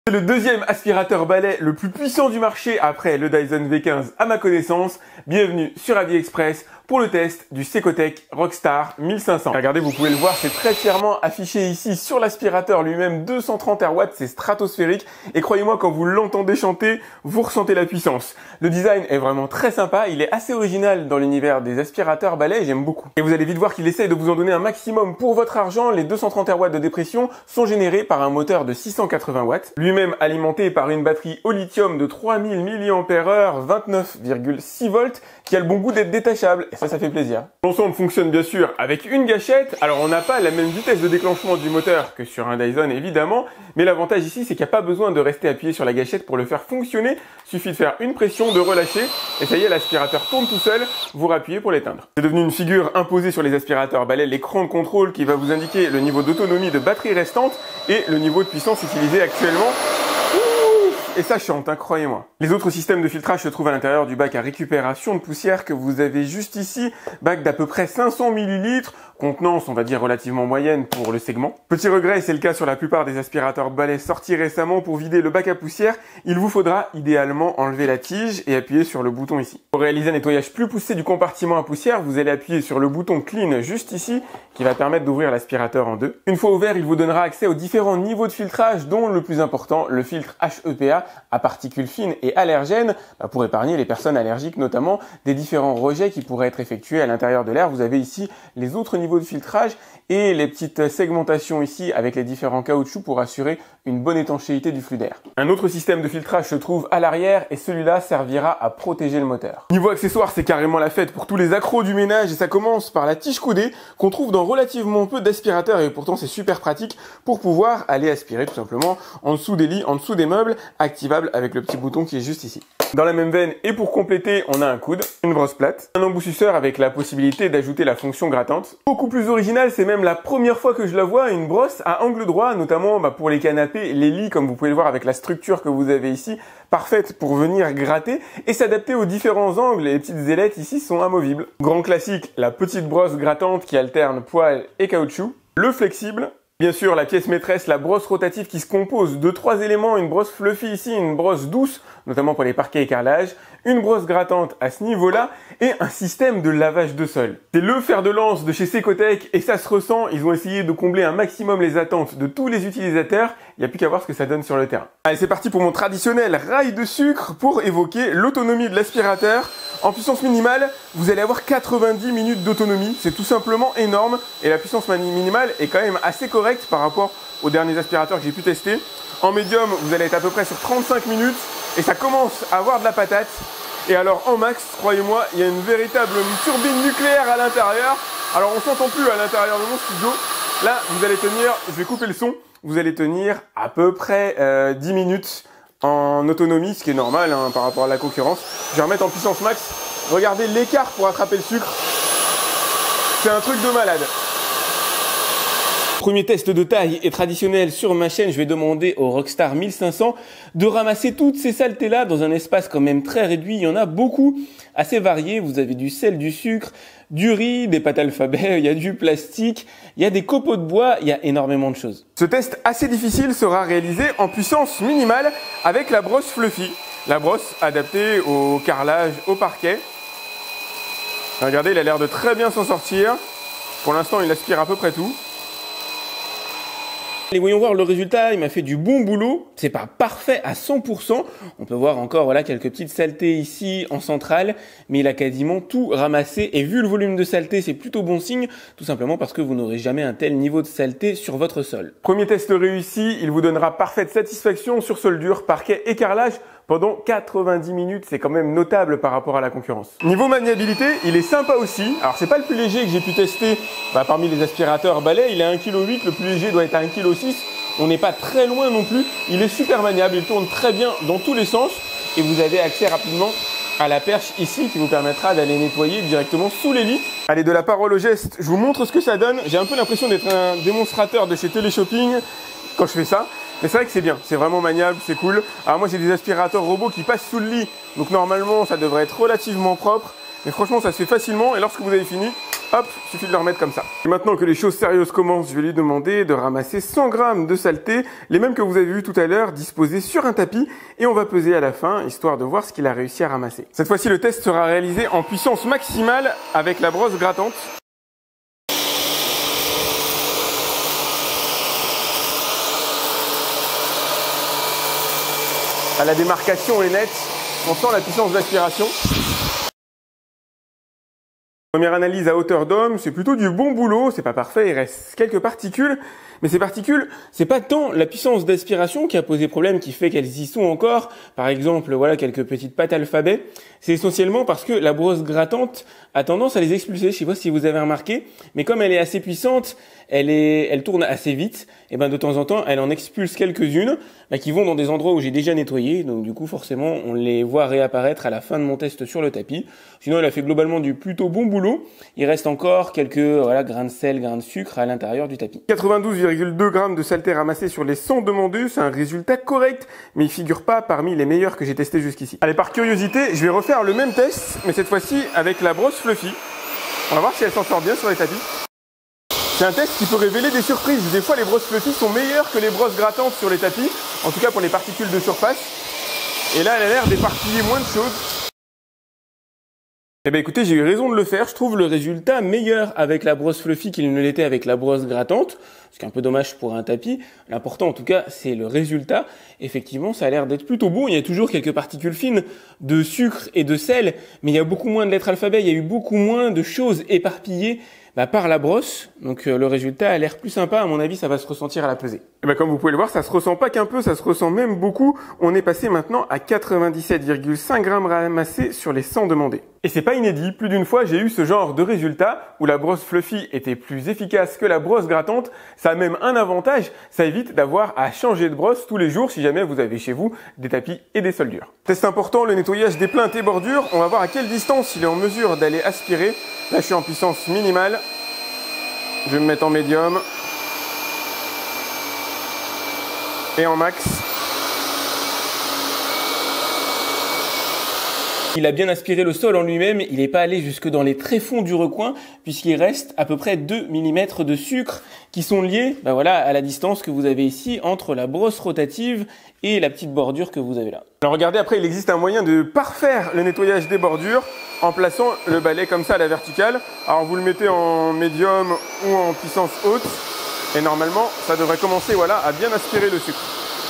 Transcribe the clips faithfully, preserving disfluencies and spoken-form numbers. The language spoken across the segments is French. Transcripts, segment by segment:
C'est le deuxième aspirateur balai le plus puissant du marché après le Dyson V quinze à ma connaissance. Bienvenue sur AliExpress pour le test du Secotech Rockstar mille cinq cents. Regardez, vous pouvez le voir, c'est très fièrement affiché ici sur l'aspirateur lui-même, deux cent trente watts, c'est stratosphérique. Et croyez-moi, quand vous l'entendez chanter, vous ressentez la puissance. Le design est vraiment très sympa, il est assez original dans l'univers des aspirateurs balai, j'aime beaucoup. Et vous allez vite voir qu'il essaye de vous en donner un maximum pour votre argent. Les deux cent trente watts de dépression sont générés par un moteur de six cent quatre-vingts watts, lui-même alimenté par une batterie au lithium de trois mille milliampères heure, vingt-neuf virgule six volts, qui a le bon goût d'être détachable. Et ça, ça fait plaisir. L'ensemble fonctionne bien sûr avec une gâchette. Alors on n'a pas la même vitesse de déclenchement du moteur que sur un Dyson évidemment, mais l'avantage ici c'est qu'il n'y a pas besoin de rester appuyé sur la gâchette pour le faire fonctionner. Il suffit de faire une pression, de relâcher, et ça y est, l'aspirateur tourne tout seul, vous rappuyez pour l'éteindre. C'est devenu une figure imposée sur les aspirateurs balai, l'écran de contrôle qui va vous indiquer le niveau d'autonomie de batterie restante et le niveau de puissance utilisé actuellement. Et ça chante, hein, croyez-moi. Les autres systèmes de filtrage se trouvent à l'intérieur du bac à récupération de poussière que vous avez juste ici. Bac d'à peu près cinq cents millilitres, contenance, on va dire, relativement moyenne pour le segment. Petit regret, c'est le cas sur la plupart des aspirateurs balai sortis récemment. Pour vider le bac à poussière, il vous faudra idéalement enlever la tige et appuyer sur le bouton ici. Pour réaliser un nettoyage plus poussé du compartiment à poussière, vous allez appuyer sur le bouton Clean juste ici, qui va permettre d'ouvrir l'aspirateur en deux. Une fois ouvert, il vous donnera accès aux différents niveaux de filtrage, dont le plus important, le filtre H E P A à particules fines et allergènes, bah pour épargner les personnes allergiques notamment des différents rejets qui pourraient être effectués à l'intérieur de l'air. Vous avez ici les autres niveaux de filtrage et les petites segmentations ici avec les différents caoutchoucs pour assurer une bonne étanchéité du flux d'air. Un autre système de filtrage se trouve à l'arrière et celui-là servira à protéger le moteur. Niveau accessoires, c'est carrément la fête pour tous les accros du ménage et ça commence par la tige coudée qu'on trouve dans relativement peu d'aspirateurs et pourtant c'est super pratique pour pouvoir aller aspirer tout simplement en dessous des lits, en dessous des meubles, activable avec le petit bouton qui est juste ici. Dans la même veine et pour compléter, on a un coude, une brosse plate, un embouchisseur avec la possibilité d'ajouter la fonction grattante. Beaucoup plus original, c'est même la première fois que je la vois, une brosse à angle droit, notamment bah, pour les canapés, les lits, comme vous pouvez le voir avec la structure que vous avez ici, parfaite pour venir gratter et s'adapter aux différents angles. Les petites ailettes ici sont amovibles. Grand classique, la petite brosse grattante qui alterne poil et caoutchouc. Le flexible. Bien sûr, la pièce maîtresse, la brosse rotative qui se compose de trois éléments, une brosse fluffy ici, une brosse douce, notamment pour les parquets et carrelages, une brosse grattante à ce niveau-là et un système de lavage de sol. C'est le fer de lance de chez Secotech et ça se ressent, ils ont essayé de combler un maximum les attentes de tous les utilisateurs, il n'y a plus qu'à voir ce que ça donne sur le terrain. Allez, c'est parti pour mon traditionnel rail de sucre pour évoquer l'autonomie de l'aspirateur. En puissance minimale, vous allez avoir quatre-vingt-dix minutes d'autonomie, c'est tout simplement énorme et la puissance minimale est quand même assez correcte par rapport aux derniers aspirateurs que j'ai pu tester. En médium, vous allez être à peu près sur trente-cinq minutes et ça commence à avoir de la patate. Et alors en max, croyez-moi, il y a une véritable turbine nucléaire à l'intérieur. Alors on s'entend plus à l'intérieur de mon studio. Là, vous allez tenir, je vais couper le son, vous allez tenir à peu près euh, dix minutes en autonomie, ce qui est normal hein, par rapport à la concurrence. Je vais remettre en puissance max. Regardez l'écart pour attraper le sucre. C'est un truc de malade. Premier test de taille et traditionnel sur ma chaîne, je vais demander au Rockstar mille cinq cents de ramasser toutes ces saletés-là dans un espace quand même très réduit. Il y en a beaucoup, assez variés. Vous avez du sel, du sucre, du riz, des pâtes alphabet, il y a du plastique, il y a des copeaux de bois, il y a énormément de choses. Ce test assez difficile sera réalisé en puissance minimale avec la brosse Fluffy. La brosse adaptée au carrelage, au parquet. Regardez, il a l'air de très bien s'en sortir. Pour l'instant, il aspire à peu près tout. Et voyons voir le résultat, il m'a fait du bon boulot. C'est pas parfait à cent pour cent. On peut voir encore voilà quelques petites saletés ici en centrale, mais il a quasiment tout ramassé. Et vu le volume de saleté, c'est plutôt bon signe, tout simplement parce que vous n'aurez jamais un tel niveau de saleté sur votre sol. Premier test réussi, il vous donnera parfaite satisfaction sur sol dur, parquet et carrelage pendant quatre-vingt-dix minutes. C'est quand même notable par rapport à la concurrence. Niveau maniabilité, il est sympa aussi. Alors c'est pas le plus léger que j'ai pu tester bah, parmi les aspirateurs balai. Il est à un virgule huit kilos, le plus léger doit être à un virgule six kilos. On n'est pas très loin non plus. Il est super maniable, il tourne très bien dans tous les sens et vous avez accès rapidement à la perche ici qui vous permettra d'aller nettoyer directement sous les lits. Allez, de la parole au geste, je vous montre ce que ça donne. J'ai un peu l'impression d'être un démonstrateur de chez Téléshopping quand je fais ça. Mais c'est vrai que c'est bien, c'est vraiment maniable, c'est cool. Alors moi j'ai des aspirateurs robots qui passent sous le lit, donc normalement ça devrait être relativement propre. Mais franchement ça se fait facilement et lorsque vous avez fini, Hop, suffit de le remettre comme ça. Et maintenant que les choses sérieuses commencent, je vais lui demander de ramasser cent grammes de saleté, les mêmes que vous avez vu tout à l'heure, disposés sur un tapis, et on va peser à la fin, histoire de voir ce qu'il a réussi à ramasser. Cette fois-ci, le test sera réalisé en puissance maximale avec la brosse grattante. Ah, la démarcation est nette, on sent la puissance d'aspiration. Première analyse à hauteur d'homme, c'est plutôt du bon boulot, c'est pas parfait, il reste quelques particules, mais ces particules, c'est pas tant la puissance d'aspiration qui a posé problème, qui fait qu'elles y sont encore, par exemple, voilà, quelques petites pattes alphabet, c'est essentiellement parce que la brosse grattante a tendance à les expulser, je sais pas si vous avez remarqué, mais comme elle est assez puissante, elle est, elle tourne assez vite, et ben de temps en temps, elle en expulse quelques-unes, bah, qui vont dans des endroits où j'ai déjà nettoyé, donc du coup, forcément, on les voit réapparaître à la fin de mon test sur le tapis. Sinon, elle a fait globalement du plutôt bon boulot. Il reste encore quelques, voilà, grains de sel, grains de sucre à l'intérieur du tapis. quatre-vingt-douze virgule deux grammes de saleté ramassée sur les cent demandés, c'est un résultat correct, mais il figure pas parmi les meilleurs que j'ai testés jusqu'ici. Allez, par curiosité, je vais refaire le même test, mais cette fois-ci avec la brosse Fluffy. On va voir si elle s'en sort bien sur les tapis. C'est un test qui peut révéler des surprises. Des fois, les brosses Fluffy sont meilleures que les brosses grattantes sur les tapis, en tout cas pour les particules de surface. Et là, elle a l'air d'éparpiller moins de choses. Eh bien écoutez, j'ai eu raison de le faire, je trouve le résultat meilleur avec la brosse Fluffy qu'il ne l'était avec la brosse grattante, ce qui est un peu dommage pour un tapis. L'important en tout cas, c'est le résultat. Effectivement, ça a l'air d'être plutôt bon, il y a toujours quelques particules fines de sucre et de sel, mais il y a beaucoup moins de lettres alphabet, il y a eu beaucoup moins de choses éparpillées bah, par la brosse, donc euh, le résultat a l'air plus sympa, à mon avis ça va se ressentir à la pesée. Et bah, comme vous pouvez le voir, ça se ressent pas qu'un peu, ça se ressent même beaucoup. On est passé maintenant à quatre-vingt-dix-sept virgule cinq grammes ramassés sur les cent demandés. Et c'est pas inédit, plus d'une fois j'ai eu ce genre de résultat où la brosse Fluffy était plus efficace que la brosse grattante. Ça a même un avantage, ça évite d'avoir à changer de brosse tous les jours si jamais vous avez chez vous des tapis et des sols durs. Test important, le nettoyage des plinthes et bordures. On va voir à quelle distance il est en mesure d'aller aspirer. Là je suis en puissance minimale. Je vais me mettre en médium. Et en max. Il a bien aspiré le sol en lui-même, il n'est pas allé jusque dans les tréfonds du recoin, puisqu'il reste à peu près deux millimètres de sucre qui sont liés ben voilà, à la distance que vous avez ici entre la brosse rotative et la petite bordure que vous avez là. Alors regardez, après il existe un moyen de parfaire le nettoyage des bordures en plaçant le balai comme ça à la verticale. Alors vous le mettez en médium ou en puissance haute et normalement ça devrait commencer voilà, à bien aspirer le sucre.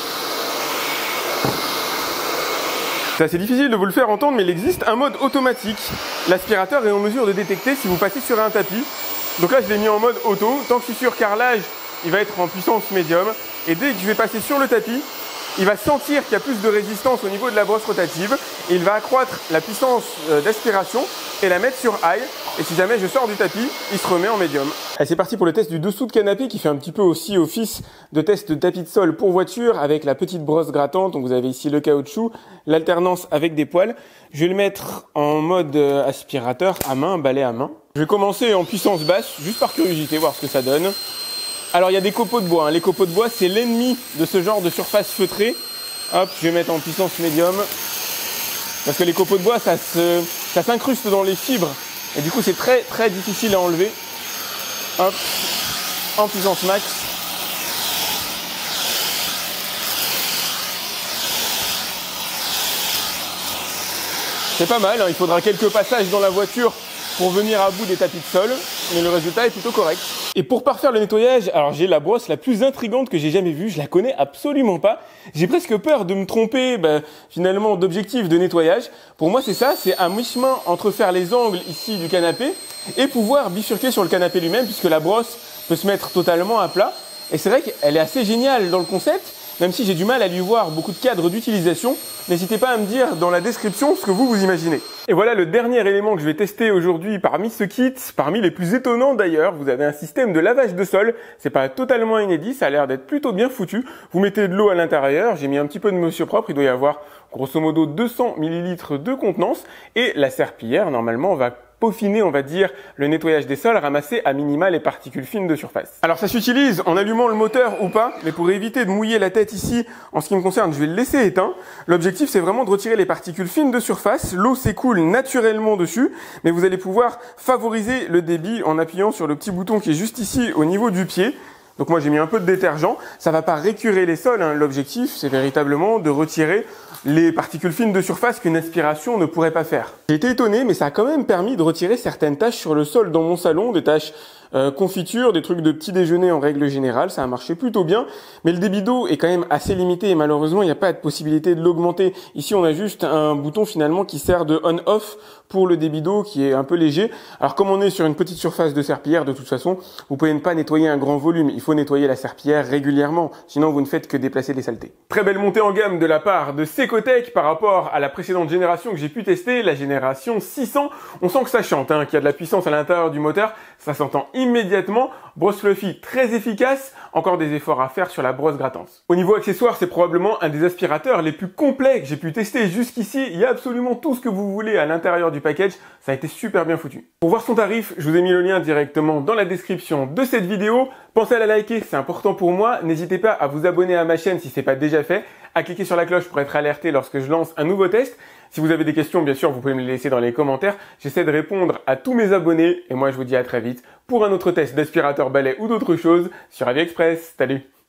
C'est assez difficile de vous le faire entendre, mais il existe un mode automatique. L'aspirateur est en mesure de détecter si vous passez sur un tapis. Donc là, je l'ai mis en mode auto. Tant que je suis sur carrelage, il va être en puissance médium. Et dès que je vais passer sur le tapis, il va sentir qu'il y a plus de résistance au niveau de la brosse rotative. Et il va accroître la puissance d'aspiration et la mettre sur high. Et si jamais je sors du tapis, il se remet en médium. Allez, c'est parti pour le test du dessous de canapé qui fait un petit peu aussi office de test de tapis de sol pour voiture avec la petite brosse grattante. Donc vous avez ici le caoutchouc, l'alternance avec des poils. Je vais le mettre en mode aspirateur à main, balai à main. Je vais commencer en puissance basse, juste par curiosité, voir ce que ça donne. Alors il y a des copeaux de bois. Hein. Les copeaux de bois, c'est l'ennemi de ce genre de surface feutrée. Hop, je vais mettre en puissance médium. Parce que les copeaux de bois, ça se, ça s'incruste dans les fibres. Et du coup, c'est très très difficile à enlever. Hop, en puissance max. C'est pas mal, hein. Il faudra quelques passages dans la voiture pour venir à bout des tapis de sol, mais le résultat est plutôt correct. Et pour parfaire le nettoyage, alors j'ai la brosse la plus intrigante que j'ai jamais vue, je la connais absolument pas. J'ai presque peur de me tromper ben, finalement d'objectif de nettoyage. Pour moi c'est ça, c'est un mi-chemin entre faire les angles ici du canapé et pouvoir bifurquer sur le canapé lui-même puisque la brosse peut se mettre totalement à plat. Et c'est vrai qu'elle est assez géniale dans le concept, même si j'ai du mal à lui voir beaucoup de cadres d'utilisation. N'hésitez pas à me dire dans la description ce que vous vous imaginez. Et voilà le dernier élément que je vais tester aujourd'hui parmi ce kit, parmi les plus étonnants d'ailleurs. Vous avez un système de lavage de sol, c'est pas totalement inédit, ça a l'air d'être plutôt bien foutu. Vous mettez de l'eau à l'intérieur, j'ai mis un petit peu de monsieur propre, il doit y avoir grosso modo deux cents millilitres de contenance et la serpillière normalement va peaufiner, on va dire, le nettoyage des sols, ramasser à minima les particules fines de surface. Alors ça s'utilise en allumant le moteur ou pas, mais pour éviter de mouiller la tête ici, en ce qui me concerne, je vais le laisser éteint. L'objectif, c'est vraiment de retirer les particules fines de surface. L'eau s'écoule naturellement dessus, mais vous allez pouvoir favoriser le débit en appuyant sur le petit bouton qui est juste ici au niveau du pied. Donc moi j'ai mis un peu de détergent, ça va pas récurer les sols, hein. L'objectif c'est véritablement de retirer les particules fines de surface qu'une aspiration ne pourrait pas faire. J'ai été étonné, mais ça a quand même permis de retirer certaines taches sur le sol dans mon salon, des taches euh, confiture, des trucs de petit déjeuner en règle générale, ça a marché plutôt bien, mais le débit d'eau est quand même assez limité et malheureusement il n'y a pas de possibilité de l'augmenter. Ici on a juste un bouton finalement qui sert de on-off pour le débit d'eau qui est un peu léger. Alors comme on est sur une petite surface de serpillière, de toute façon, vous pouvez ne pas nettoyer un grand volume, il faut nettoyer la serpillière régulièrement, sinon vous ne faites que déplacer des saletés. Très belle montée en gamme de la part de Secotech par rapport à la précédente génération que j'ai pu tester, la génération six cents. On sent que ça chante, hein, qu'il y a de la puissance à l'intérieur du moteur, ça s'entend immédiatement. Brosse fluffy très efficace, encore des efforts à faire sur la brosse grattante. Au niveau accessoire, c'est probablement un des aspirateurs les plus complets que j'ai pu tester jusqu'ici. Il y a absolument tout ce que vous voulez à l'intérieur du package, ça a été super bien foutu. Pour voir son tarif, je vous ai mis le lien directement dans la description de cette vidéo. Pensez à la liker, c'est important pour moi. N'hésitez pas à vous abonner à ma chaîne si ce n'est pas déjà fait, à cliquer sur la cloche pour être alerté lorsque je lance un nouveau test. Si vous avez des questions, bien sûr, vous pouvez me les laisser dans les commentaires. J'essaie de répondre à tous mes abonnés et moi je vous dis à très vite pour un autre test d'aspirateur balai ou d'autres choses sur AviExpress. Salut!